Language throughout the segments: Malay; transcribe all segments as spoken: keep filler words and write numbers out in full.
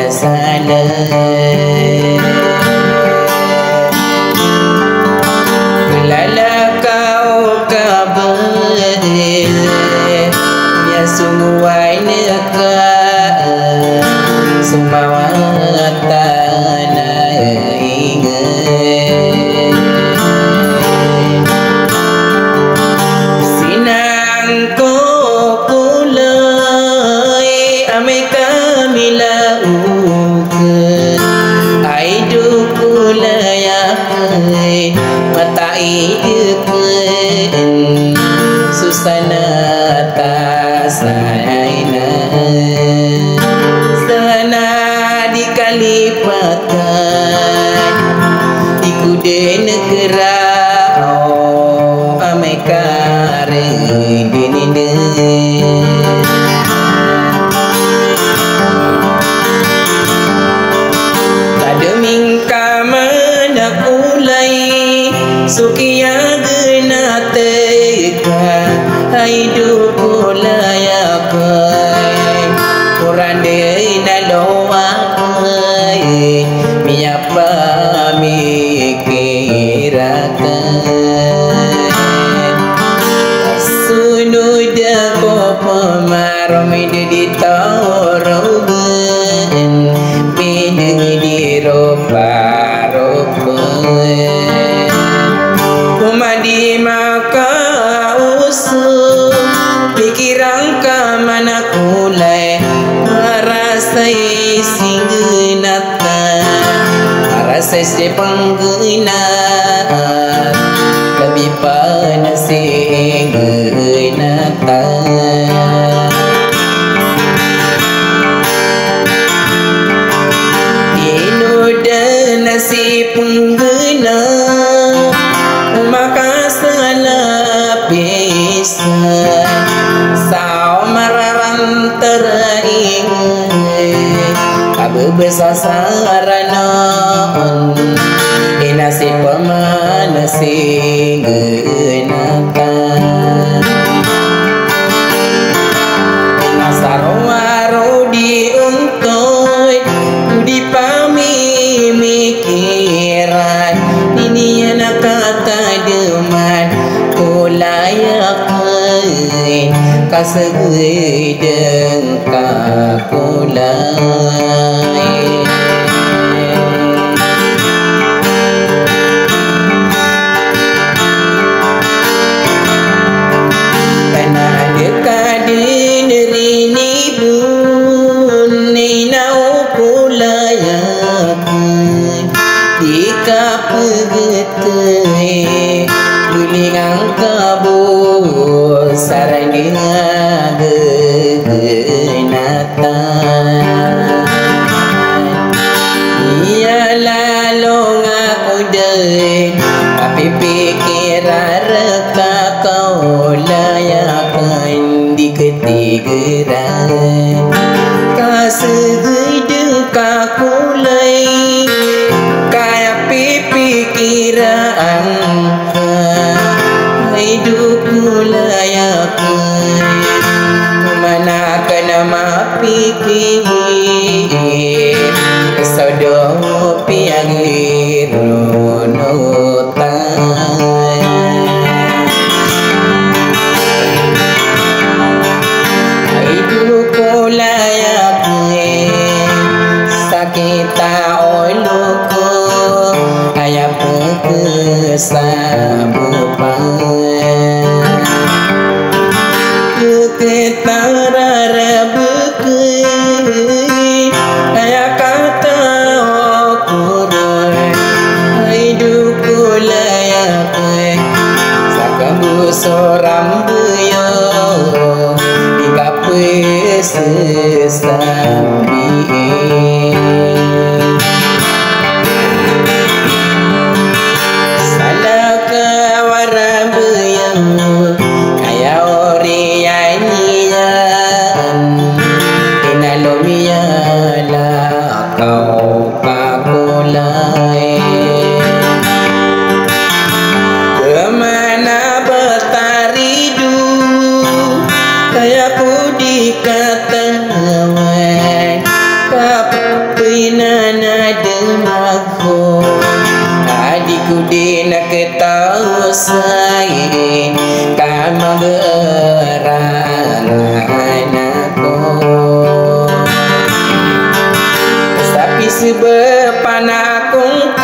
salah. Lala kau kabar ya sungguh neka sumawa tanah ingat sinang ko kulai ame kamila uke ai du kulaya matai deken susana tasaina sana dikalipatkan di kude negara oh amai kare dininde kademing kamana ulai sukia gena teka hidup ulaya pai kurande naloa pai miapa mikirakan sunuda ko pamarom di taurogen bideng di ropa-ropa umadi maka usul pikiran ka mana kulai marasai singgenata marasai sepanggena lebih panas singgenata inoda nasi penggena maka salah bisa sao mararan teringat abe besar saranon inasi pemana singgenatan nasarwaro diuntoy di pami mikiran ini anak kata deman kulayakan kasegedeng kakulai karena dekat diri bun ninau kulayakan jika pegeteh gulingan kabur sarangnya gegenatan ia lalu ngaku deh tapi pikiran reka kau layakan di ketigeran kasegedeng kakulai kaya pikiran hidup layakan mana kena mapikir sodo piagir runutan hidup layakan sakita oluko ayah pekesabupan keketarara bekei ayah kata okuran hidup layakan sakabu soram beyo dikape sesambi kata pinana demaku adikku di nak tahu saya kamu gerang anakku tapi sebab aku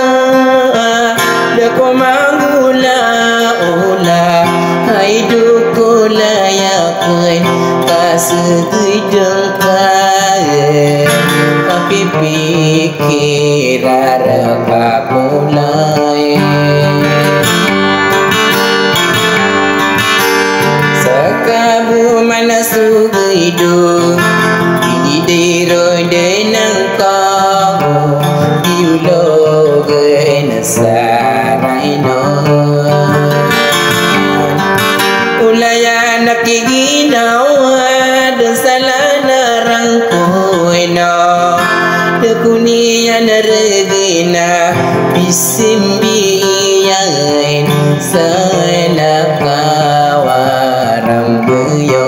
deko manggula ula hidupku layakkan kasegedeng kaya tapi pikir raka mulai sekabu mana sugidu di diro denang kau diulo gen saraino ulaya nak ginawa dan salana rangkoina dekunian regina bisimbiyan salakawaram buyo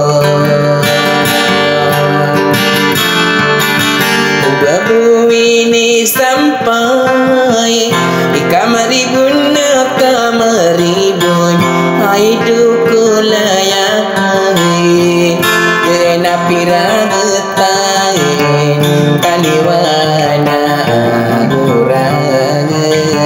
ubabu ini sampai di kamaribun kamaribun hidupku layak kena piragetain kaliwana kurang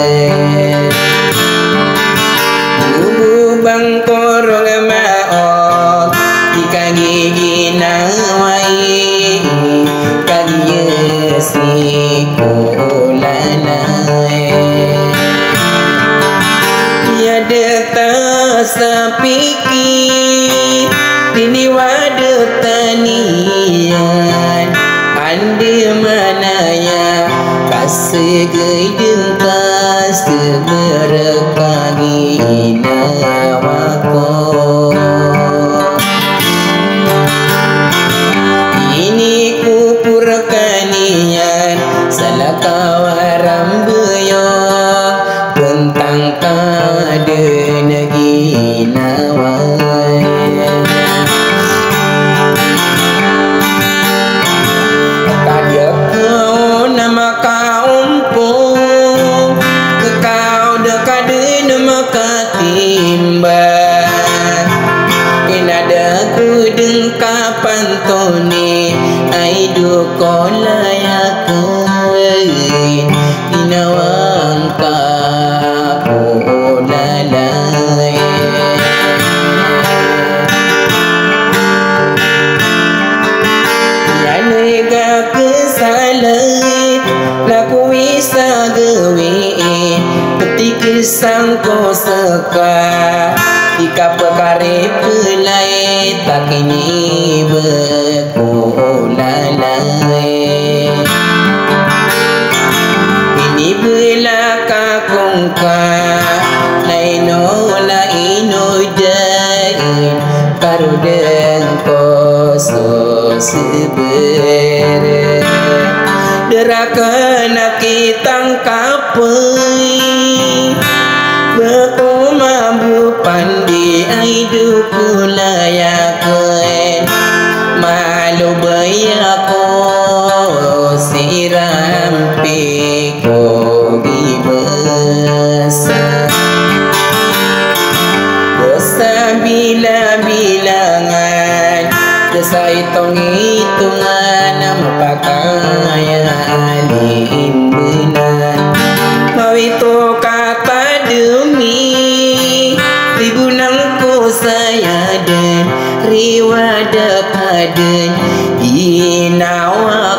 bang korong maok ika gigi nawai kagi yesi kulanai ya detas sapiki ini wadah tanian andi manaya kasih gedeng kasih berkagi nawako ini kupur kanian salah kawaram beyo tentang kade negi nawai kadia kau nama kau kau dekat nama katimbang inada ku dengkapan tone aidu kau layakkan inawang kapu lalai ya nega kesalah laku bisa gewe ketika sangko seka jika perkara pelai tak ini berkulalai ini belaka kongka laino laino jain karudeng koso sebere deraka nak kitang kapai berkumambu pandi aiduku layakkan malu bayako siram piko gibesa dosa bila-bilangan dosa hitung-hitungan mempakaya alim benar mau itu kata demi ribunangku saya dan riwada kaden inawa